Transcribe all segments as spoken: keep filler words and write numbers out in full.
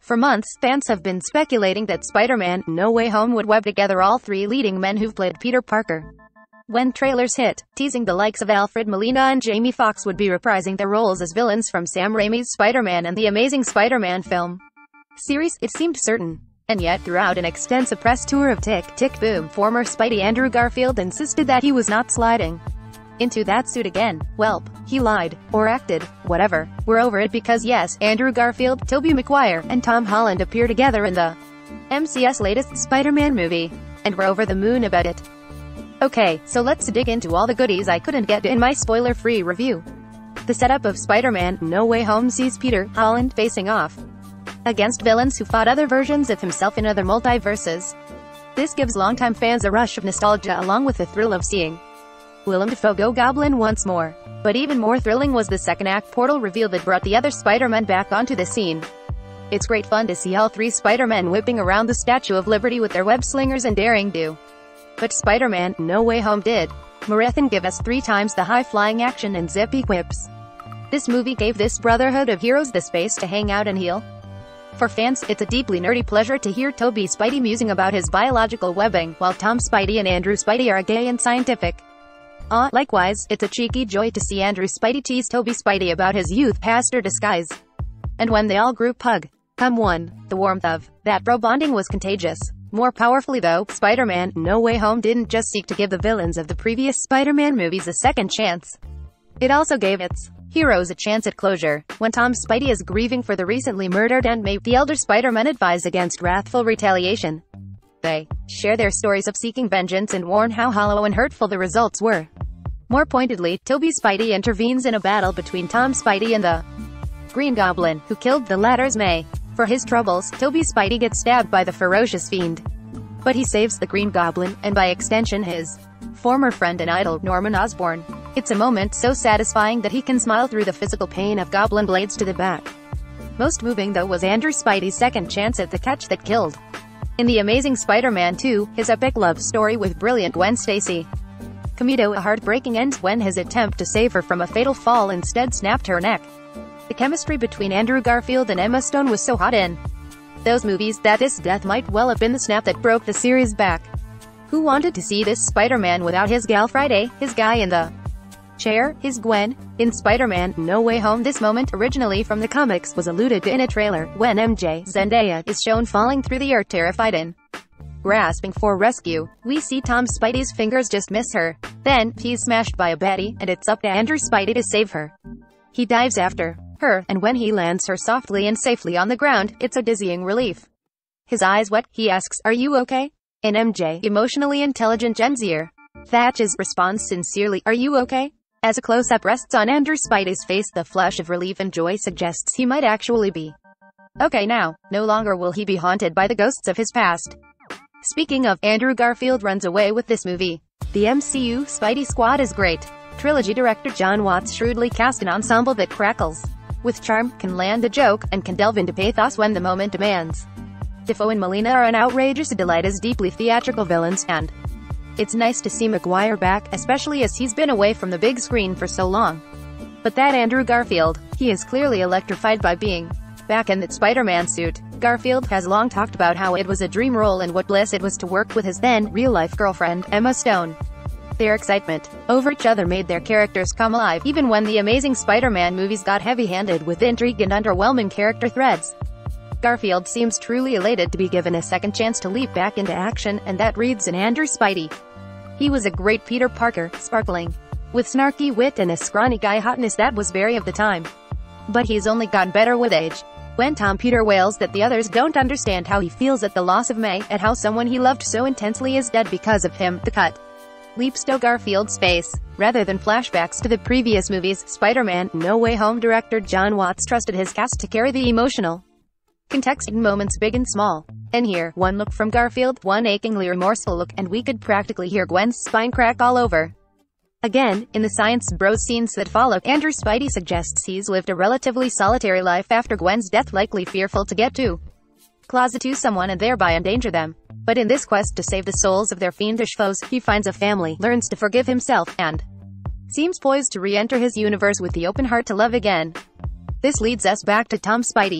For months, fans have been speculating that Spider-Man: No Way Home would web together all three leading men who've played Peter Parker. When trailers hit, teasing the likes of Alfred Molina and Jamie Foxx would be reprising their roles as villains from Sam Raimi's Spider-Man and the Amazing Spider-Man film series, it seemed certain. And yet, throughout an extensive press tour of Tick, Tick, Boom, former Spidey Andrew Garfield insisted that he was not sliding into that suit again. Welp, he lied. Or acted. Whatever. We're over it because yes, Andrew Garfield, Tobey Maguire, and Tom Holland appear together in the M C U's latest Spider-Man movie. And we're over the moon about it. Okay, so let's dig into all the goodies I couldn't get in my spoiler-free review. The setup of Spider-Man: No Way Home sees Peter Holland facing off against villains who fought other versions of himself in other multiverses. This gives longtime fans a rush of nostalgia along with the thrill of seeing Willem Dafoe go Goblin once more. But even more thrilling was the second-act portal reveal that brought the other Spider-Men back onto the scene. It's great fun to see all three Spider-Men whipping around the Statue of Liberty with their web slingers and daring do. But Spider-Man: No Way Home did marathon give us three times the high-flying action and zippy quips. This movie gave this brotherhood of heroes the space to hang out and heal. For fans, it's a deeply nerdy pleasure to hear Tobey Spidey musing about his biological webbing, while Tom Spidey and Andrew Spidey are gay and scientific. Ah, likewise, it's a cheeky joy to see Andrew Spidey tease Tobey Spidey about his youth past or disguise. And when they all group hug, come one, the warmth of that bro bonding was contagious. More powerfully though, Spider-Man: No Way Home didn't just seek to give the villains of the previous Spider-Man movies a second chance. It also gave its heroes a chance at closure. When Tom Spidey is grieving for the recently murdered Aunt May, the elder Spider-Men advise against wrathful retaliation. They share their stories of seeking vengeance and warn how hollow and hurtful the results were. More pointedly, Tobey Spidey intervenes in a battle between Tom Spidey and the Green Goblin, who killed the latter's May. For his troubles, Tobey Spidey gets stabbed by the ferocious fiend. But he saves the Green Goblin, and by extension his former friend and idol, Norman Osborn. It's a moment so satisfying that he can smile through the physical pain of goblin blades to the back. Most moving though was Andrew Spidey's second chance at the catch that killed. In The Amazing Spider-Man two, his epic love story with brilliant Gwen Stacy. Comedo, a heartbreaking end when his attempt to save her from a fatal fall instead snapped her neck. The chemistry between Andrew Garfield and Emma Stone was so hot in those movies that this death might well have been the snap that broke the series back. Who wanted to see this Spider-Man without his gal Friday, his guy in the chair, his Gwen? In Spider-Man: No Way Home, this moment, originally from the comics, was alluded to in a trailer, when M J, Zendaya, is shown falling through the earth terrified and grasping for rescue. We see Tom Spidey's fingers just miss her. Then, he's smashed by a baddie, and it's up to Andrew Spidey to save her. He dives after her, and when he lands her softly and safely on the ground, it's a dizzying relief. His eyes wet, he asks, "Are you okay?" In M J, emotionally intelligent Gen Zer, Thatch's responds sincerely, "Are you okay?" As a close-up rests on Andrew Spidey's face, the flush of relief and joy suggests he might actually be okay now. No longer will he be haunted by the ghosts of his past. Speaking of, Andrew Garfield runs away with this movie. The M C U Spidey Squad is great. Trilogy director John Watts shrewdly cast an ensemble that crackles with charm, can land a joke, and can delve into pathos when the moment demands. Dafoe and Molina are an outrageous delight as deeply theatrical villains, and it's nice to see Maguire back, especially as he's been away from the big screen for so long. But that Andrew Garfield, he is clearly electrified by being back in that Spider-Man suit. Garfield has long talked about how it was a dream role and what bliss it was to work with his then real-life girlfriend, Emma Stone. Their excitement over each other made their characters come alive, even when the Amazing Spider-Man movies got heavy-handed with intrigue and underwhelming character threads. Garfield seems truly elated to be given a second chance to leap back into action, and that reads in Andrew Spidey. He was a great Peter Parker, sparkling with snarky wit and a scrawny guy hotness that was very of the time. But he's only gotten better with age. When Tom Peter wails that the others don't understand how he feels at the loss of May, at how someone he loved so intensely is dead because of him, the cut leaps to Garfield's face. Rather than flashbacks to the previous movies, Spider-Man: No Way Home director John Watts trusted his cast to carry the emotional context in moments big and small. And here, one look from Garfield, one achingly remorseful look, and we could practically hear Gwen's spine crack all over. Again, in the Science Bros scenes that follow, Andrew Spidey suggests he's lived a relatively solitary life after Gwen's death, likely fearful to get too closet to someone and thereby endanger them. But in this quest to save the souls of their fiendish foes, he finds a family, learns to forgive himself, and seems poised to re-enter his universe with the open heart to love again. This leads us back to Tom Spidey.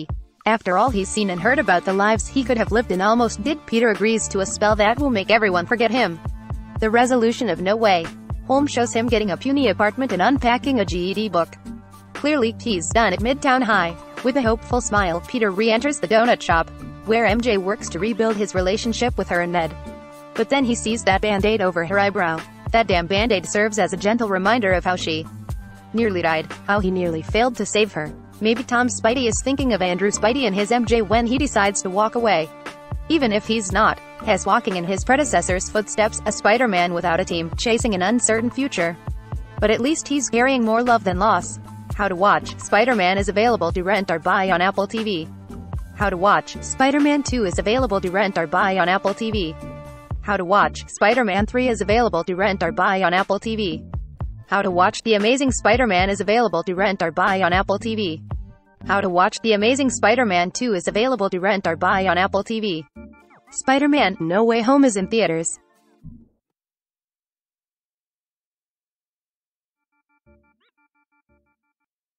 After all he's seen and heard about the lives he could have lived in almost did, Peter agrees to a spell that will make everyone forget him. The resolution of No Way Home shows him getting a puny apartment and unpacking a G E D book. Clearly, he's done at Midtown High. With a hopeful smile, Peter re-enters the donut shop, where M J works to rebuild his relationship with her and Ned. But then he sees that band-aid over her eyebrow. That damn band-aid serves as a gentle reminder of how she nearly died, how he nearly failed to save her. Maybe Tom Spidey is thinking of Andrew Spidey and his M J when he decides to walk away. Even if he's not, Hess walking in his predecessor's footsteps, a Spider-Man without a team, chasing an uncertain future. But at least he's carrying more love than loss. How to watch Spider-Man is available to rent or buy on Apple T V. How to watch Spider-Man two is available to rent or buy on Apple T V. How to watch Spider-Man three is available to rent or buy on Apple T V. How to watch The Amazing Spider-Man is available to rent or buy on Apple T V. How to watch The Amazing Spider-Man two is available to rent or buy on Apple T V. Spider-Man No Way Home is in theaters.